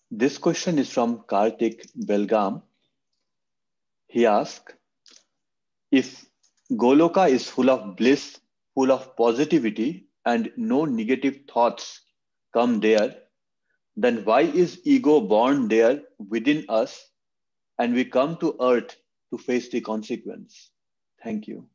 This question is from Karthik Belgam. He asks, if Goloka is full of bliss, full of positivity, and no negative thoughts come there, then why is ego born there within us and we come to earth to face the consequence? Thank you.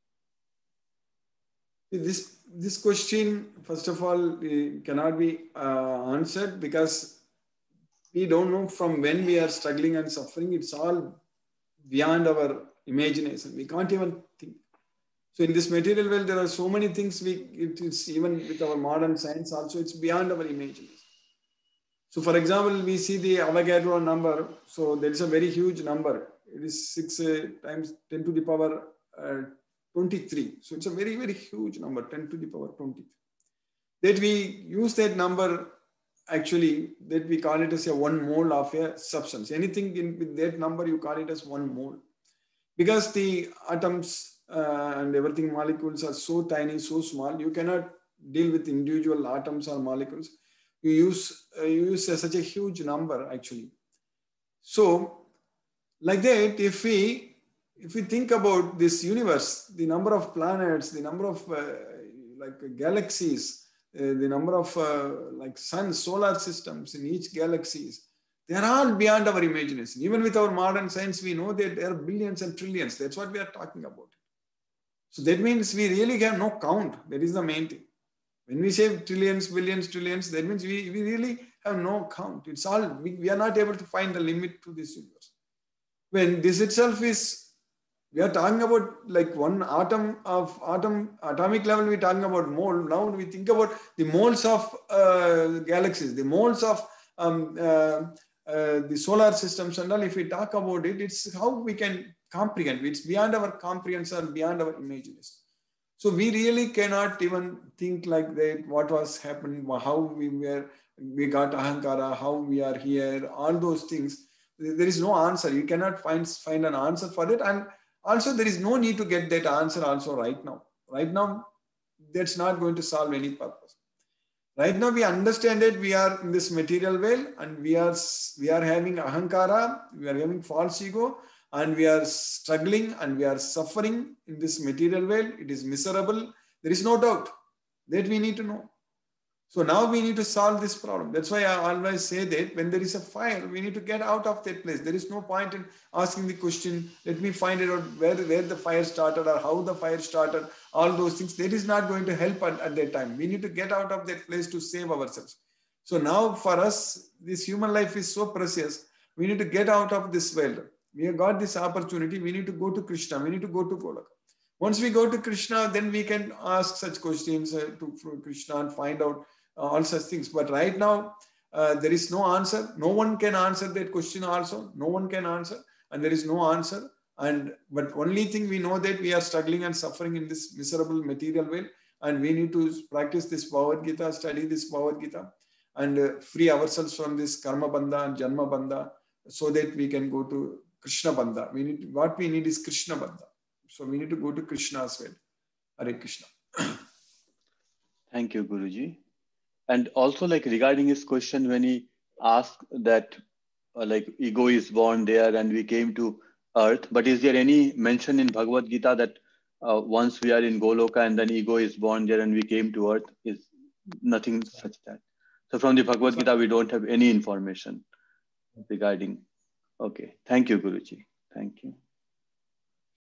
This question, first of all, cannot be answered because we don't know from when we are struggling and suffering. It's all beyond our imagination. We can't even think. So in this material world, there are so many things it's even with our modern science also, it's beyond our imagination. So for example, we see the Avogadro number. So there is a very huge number. It is 6 times 10 to the power 23. So it's a very, very huge number, 10 to the power 23. That we use that number, actually, that we call it as a 1 mole of a substance. Anything with that number, you call it as 1 mole. Because the atoms and everything, molecules are so tiny, so small, you cannot deal with individual atoms or molecules. You use such a huge number, actually. So, like that, if we think about this universe, the number of planets, the number of galaxies, the number of like suns, solar systems in each galaxies, they are all beyond our imagination. Even with our modern science, we know that there are billions and trillions. That's what we are talking about. So that means we really have no count. That is the main thing. When we say trillions, billions, trillions, that means we really have no count. It's all, we are not able to find the limit to this universe. When this itself is, we are talking about like one atomic level, we're talking about mole. Now we think about the moles of galaxies, the moles of the solar systems and all. If we talk about it, it's how we can comprehend. It's beyond our comprehension, beyond our imagination. So we really cannot even think like that, what was happening, how we got ahankara, how we are here, all those things. There is no answer. You cannot find an answer for it. And also there is no need to get that answer also right now. Right now, that's not going to solve any purpose. Right now, we understand that we are in this material world and we are having ahankara, we are having false ego, and we are struggling and we are suffering in this material world. It is miserable. There is no doubt that we need to know. So now we need to solve this problem. That's why I always say that when there is a fire, we need to get out of that place. There is no point in asking the question, let me find out where the fire started or how the fire started, all those things. That is not going to help at that time. We need to get out of that place to save ourselves. So now for us, this human life is so precious. We need to get out of this world. We have got this opportunity. We need to go to Krishna. We need to go to Golaka. Once we go to Krishna, then we can ask such questions to Krishna and find out all such things. But right now, there is no answer. No one can answer that question also. No one can answer. And there is no answer. But only thing we know that we are struggling and suffering in this miserable material world. And we need to practice this Bhagavad Gita, study this Bhagavad Gita, and free ourselves from this karma bandha and janma bandha so that we can go to Krishna bandha. What we need is Krishna bandha. So we need to go to Krishna as well. Hare Krishna. Thank you, Guruji. And also, like regarding his question, when he asked that, like ego is born there and we came to earth, but is there any mention in Bhagavad Gita that once we are in Goloka and then ego is born there and we came to earth? Is nothing such that. So from the Bhagavad Gita, we don't have any information regarding. Okay. Thank you, Guruji. Thank you.